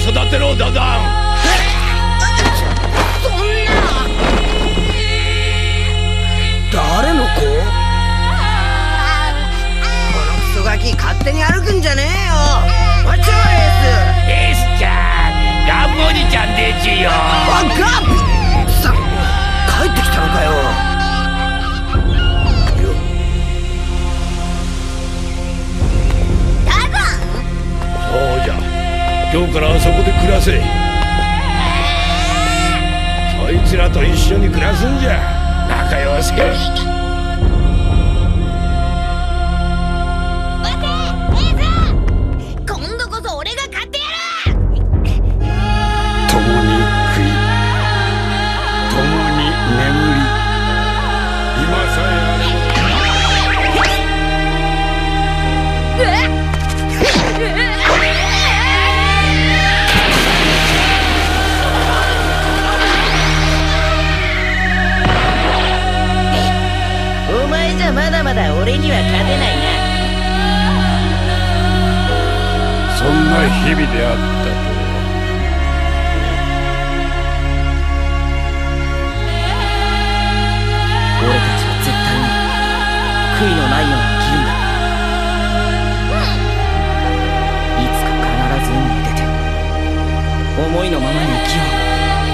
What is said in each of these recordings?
育てろダダン。 そんな。 誰の子？このクソガキ勝手に歩くんじゃねえよ。わっちゃエースちゃん、ガンおじちゃんでちゅよ。 ガッさ帰ってきたのかよ。 そうじゃ、今日からあそこで暮らせ。そいつらと一緒に暮らすんじゃ。仲良し。 まだまだ俺には勝てないな。 そんな日々であったとは。 俺たちは絶対に悔いのないように生きるんだ。いつか必ず海に出て思いのままに生きよう。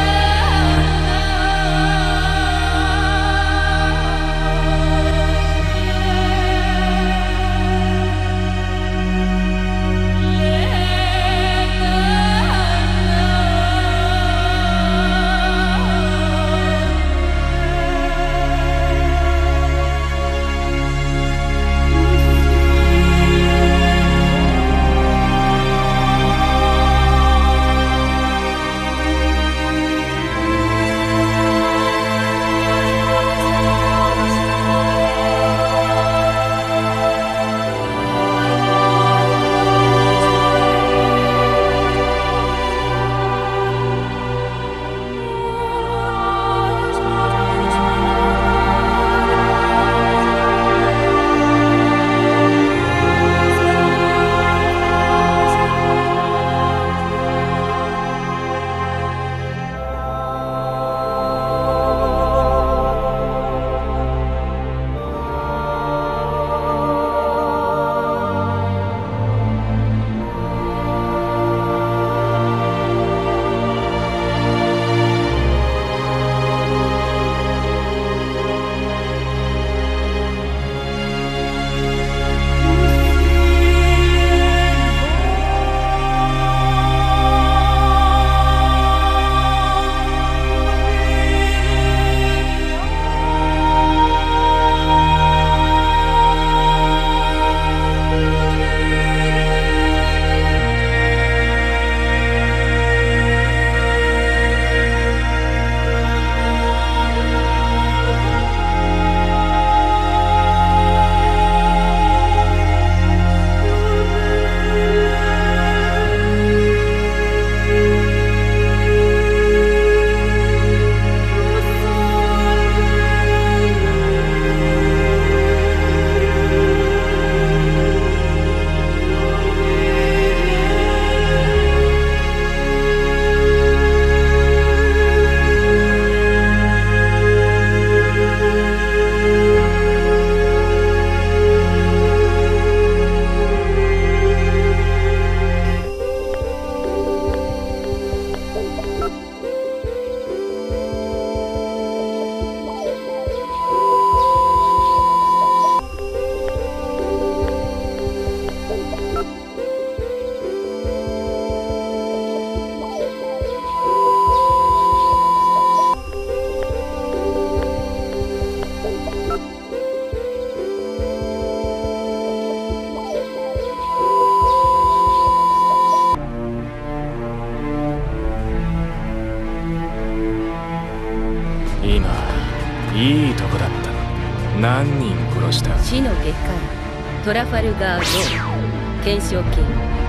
いいとこだった。何人殺した？ 死の外科医トラファルガー・ロー懸賞金。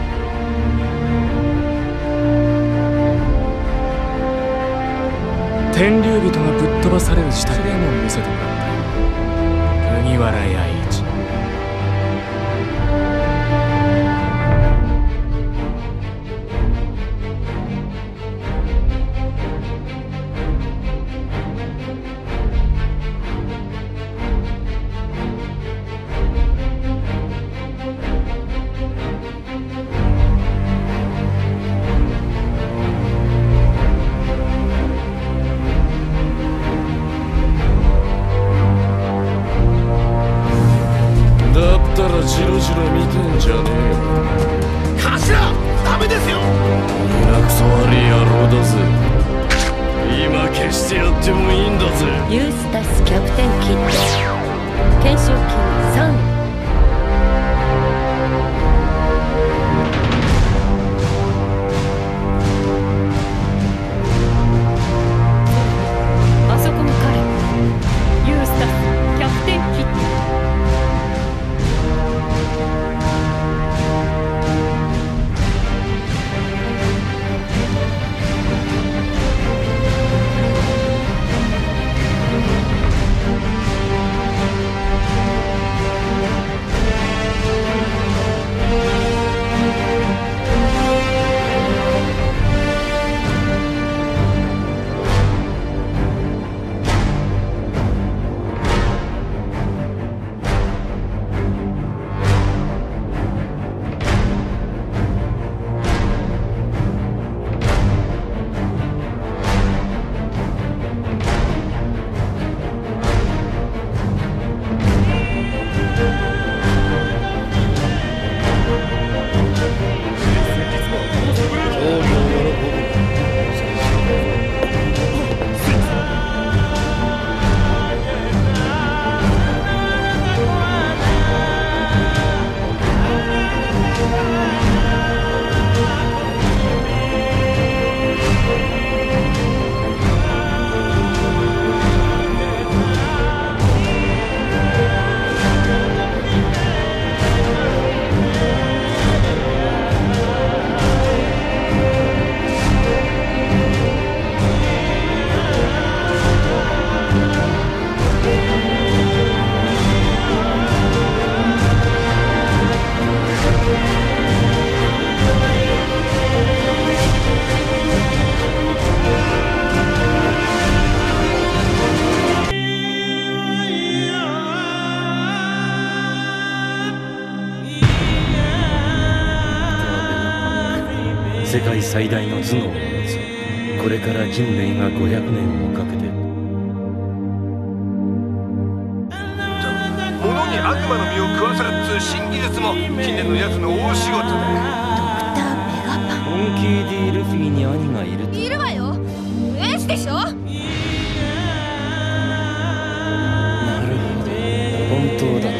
天竜人がぶっ飛ばされる下でも見せてもらったよ。麦わら弥一。 てんじゃねえよ。 頭ダメですよ。 胸くそ悪い野郎だぜ。今消してやってもいいんだぜ。 ユースタスキャプテンキッド懸賞金3円。あそこの彼、ユースタスキャプテンキッド。 世界最大の頭脳を持つ。これから人類が500年をかけて。 物に悪魔の実を食わせるっつう新技術も近年のやつの大仕事だ。 モンキー D ルフィに兄がいると。 いるわよ。エースでしょ。 なるほど、本当だったか。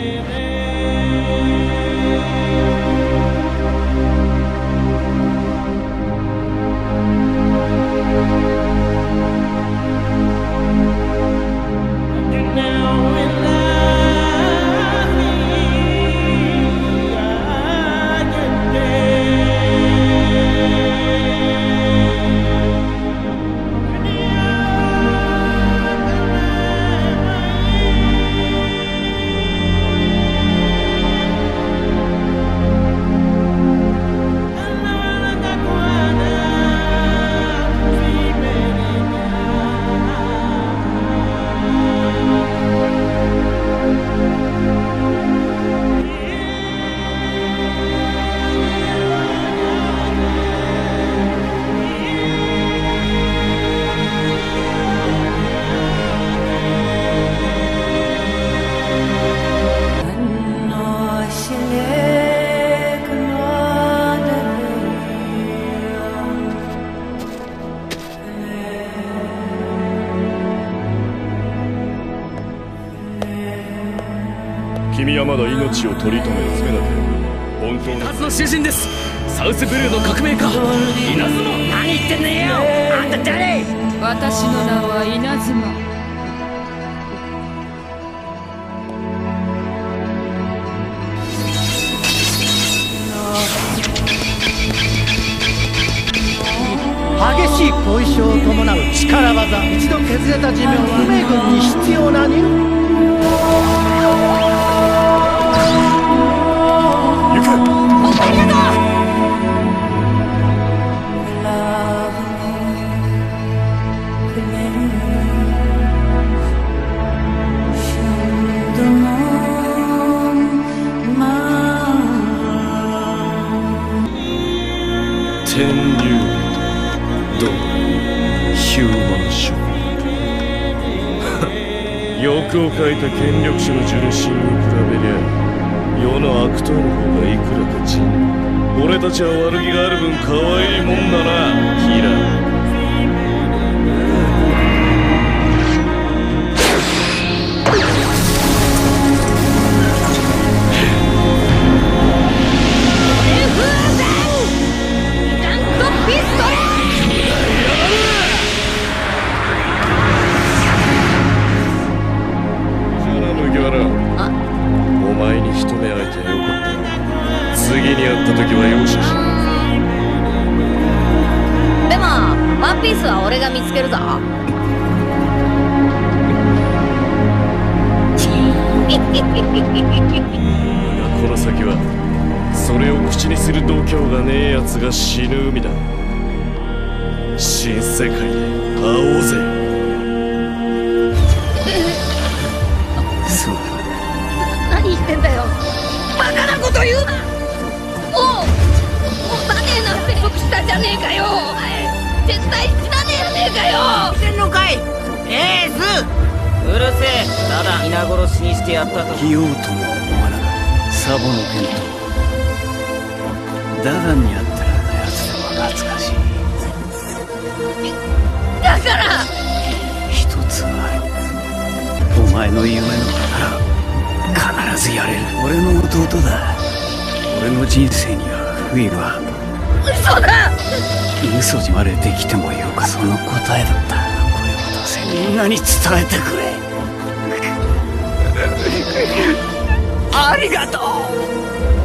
君はまだ命を取り留める爪だて。本当の初の主人です。サウスブルーの革命家稲妻。 何言ってんねんよ。あんた誰？ 私の名は稲妻。 激しい後遺症を伴う力技。一度削れた寿命は不明軍に必要なに。 行く。 ありがとう。 天竜どうヒューマンショー欲をかいた権力者のジュルシンに比べりゃ弱世の悪党の方がいくらかち俺たちは悪気がある分可愛いもんだなキラ。お前に一目会えてよかった。次に会った時は容赦しない。 でもワンピースは俺が見つけるぞ。 この先はそれを口にする度胸がねえやつが死ぬ海だ。新世界で会おうぜ。 何言ってんだよ。バカなこと言うな。もうダネーなんて約束したじゃねえかよ。絶対死なねえやねえかよ。 してんのかいエース。 うるせえ。ただ皆殺しにしてやったと。 生きようとも思わなかったサボの剣とダダンにあったらやつでも懐かしい。 だから一つある。お前の夢の必ずやれる。俺の弟だ。俺の人生には不意は嘘だ。 嘘にまでできてもよか。その答えだった。これを出せみんなに伝えてくれ。ありがとう。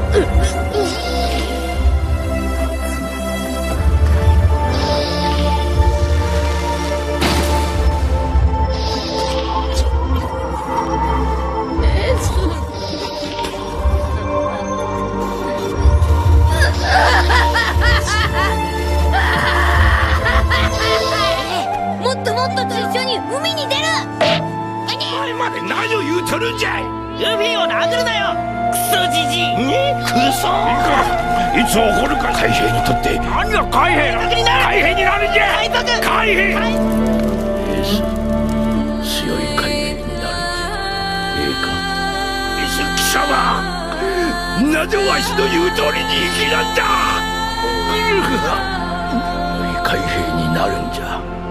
もっともっとと一緒に海に出る。 お前まで何を言うとるんじゃい。 ルフィを殴るなよクソじじい。 クソいつ起こるか。海兵にとって何が海兵だ。海兵になるんじゃ。海兵強い海兵になるんじゃ。ええか貴様。なぜわしの言う通りに生きなんだ。良い海兵になるんじゃ。